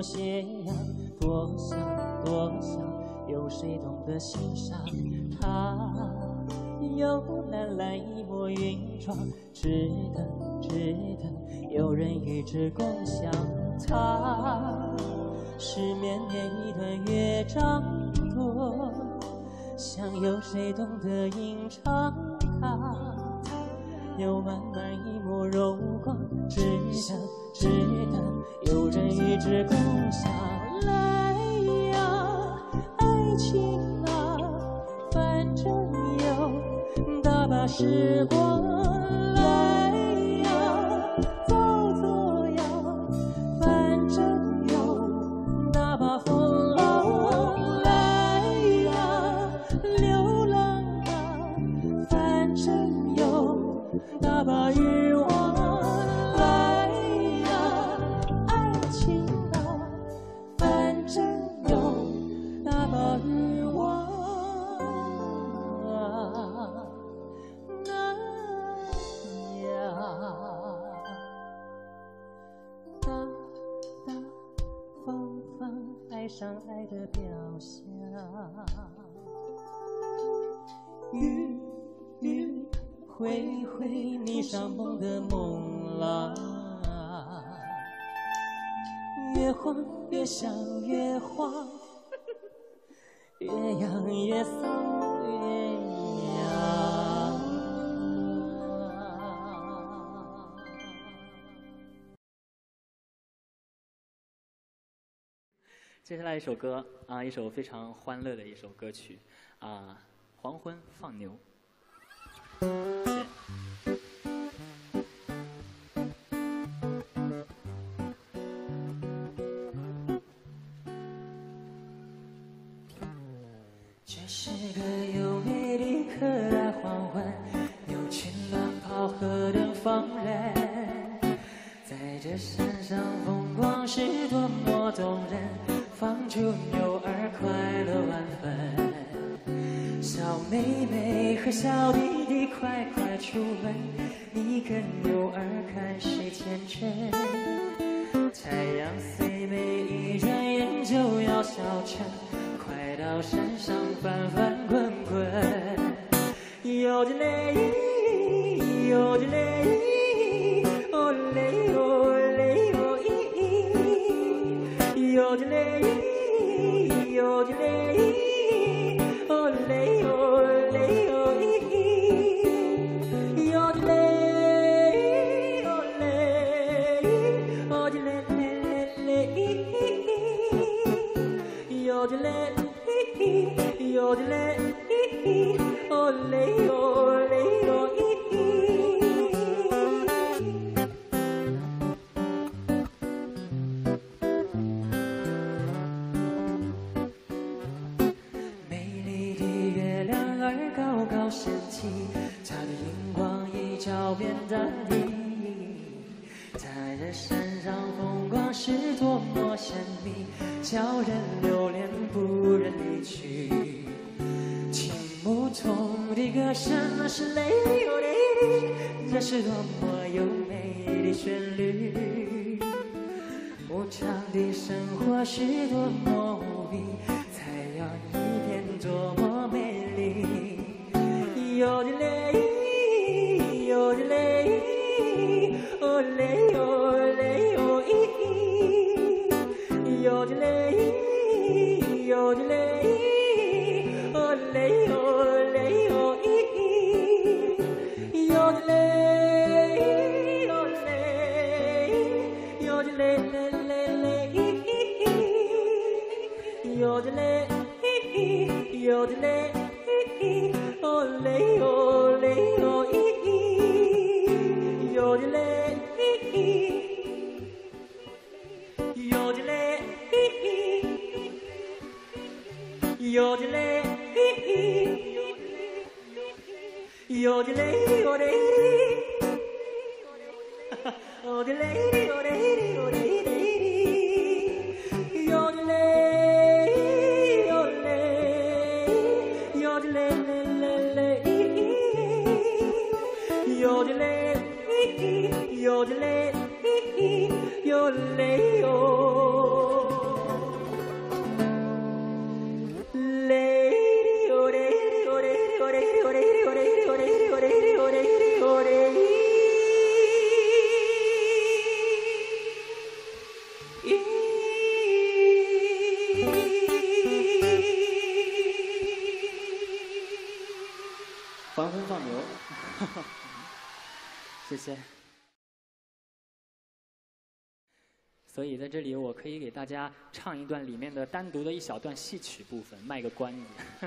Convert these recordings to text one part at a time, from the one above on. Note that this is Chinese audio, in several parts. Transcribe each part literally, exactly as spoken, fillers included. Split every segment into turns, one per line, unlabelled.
斜阳，多想多想，有谁懂得欣赏它？有蓝蓝一抹云妆，值得值得，有人与之共享它。是绵绵一段乐章，多想有谁懂得吟唱它。有满满一抹柔光，值得值得，有人与之共享。来呀，爱情啊，反正有大把时光。来呀，走走呀，反正有大把风浪。来呀，流浪啊，反正有大把欲望。来呀，爱情啊，反正有大把欲望。那呀，大大方方爱上爱的表象。雨雨挥挥霓裳梦的梦郎，越晃越想越慌，越痒越骚越痒。接下来一首歌啊，一首非常欢乐的一首歌曲啊，《黄昏放牛》。这是个有美丽可爱黄昏，有群乱跑河灯放人，在这山上风光是多么动人，放逐牛儿快乐万分。小妹妹和小弟弟快快出门，你跟牛儿看谁天真。太阳虽美一转眼就要消沉，快到山上翻翻滚滚。有的嘞，有的嘞，哦嘞哦嘞哦咦，有的嘞，有的嘞。哦嘞哦嘞哦咦，哟的嘞哦嘞，哦的嘞嘞嘞咦，哟的嘞，哟的嘞，哦嘞哦嘞哦咦。高高升起，它的荧光一照变淡定。在这山上风光是多么神秘，叫人留恋不忍离去。听不懂的歌声那是泪哦泪，这是多么优美的旋律。无常的生活是多么无比，才要一点多么美丽。有的嘞，有的嘞，哦嘞哦嘞哦咦，有的嘞，有的嘞，哦嘞哦嘞哦咦，有的嘞，哦嘞，有的嘞嘞嘞嘞咦，有的嘞，有的嘞。哦嘞哦嘞哦咦，有的嘞，有的嘞，有的嘞，有的嘞哦嘞，哦的嘞哦嘞哦嘞。有的嘞，有的嘞，有嘞哟。
谢谢。所以在这里，我可以给大家唱一段里面的单独的一小段戏曲部分，卖个关子。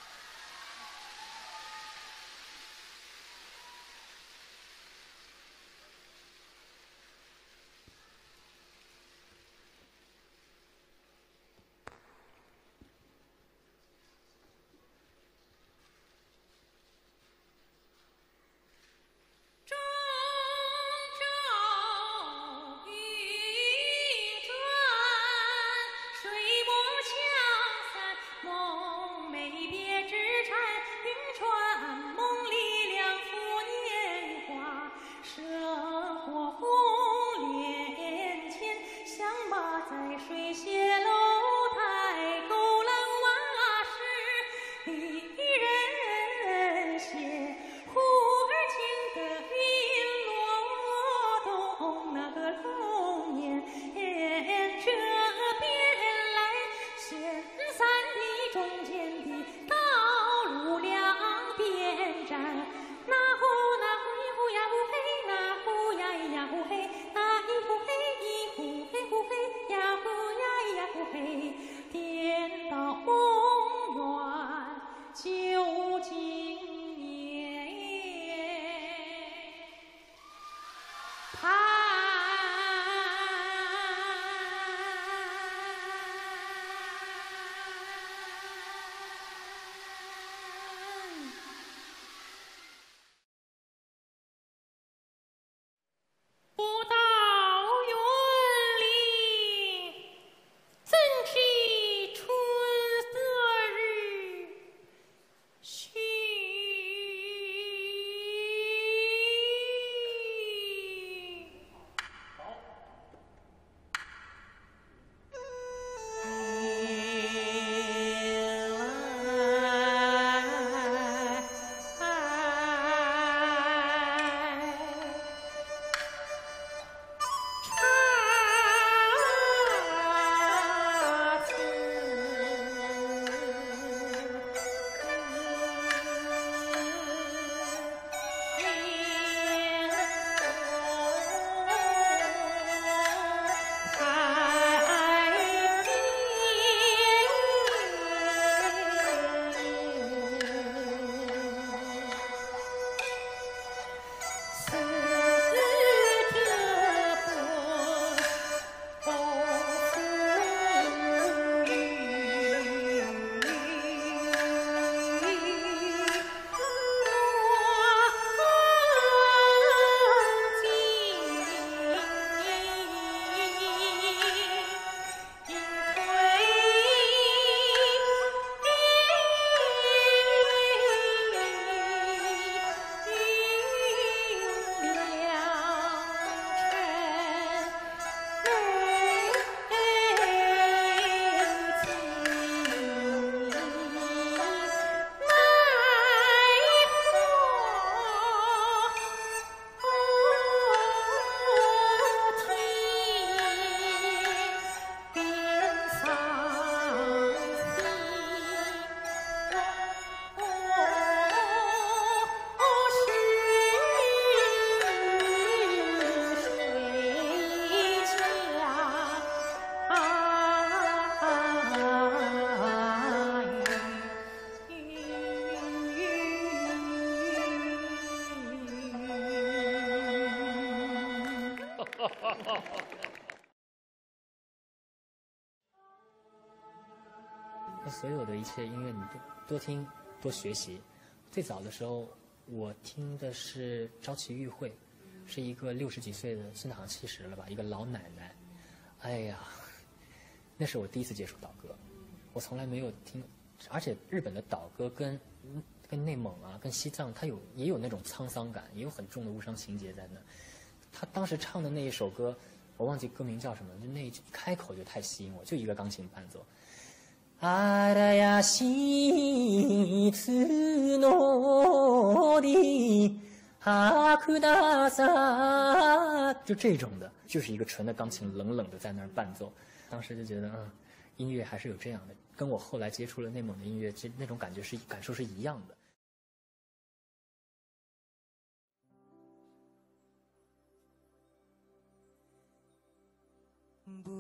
所有的一切音乐，你多多听多学习。最早的时候，我听的是朝气玉会，是一个六十几岁的，现在好像七十了吧，一个老奶奶。哎呀，那是我第一次接触岛歌，我从来没有听，而且日本的岛歌跟跟内蒙啊、跟西藏，它有也有那种沧桑感，也有很重的无伤情节在那。他当时唱的那一首歌，我忘记歌名叫什么，就那一开口就太吸引我，就一个钢琴伴奏。あらやしいつのり白ださ，就这种的，就是一个纯的钢琴，冷冷的在那儿伴奏。当时就觉得，嗯，音乐还是有这样的，跟我后来接触了内蒙的音乐，其实那种感觉是感受是一样的。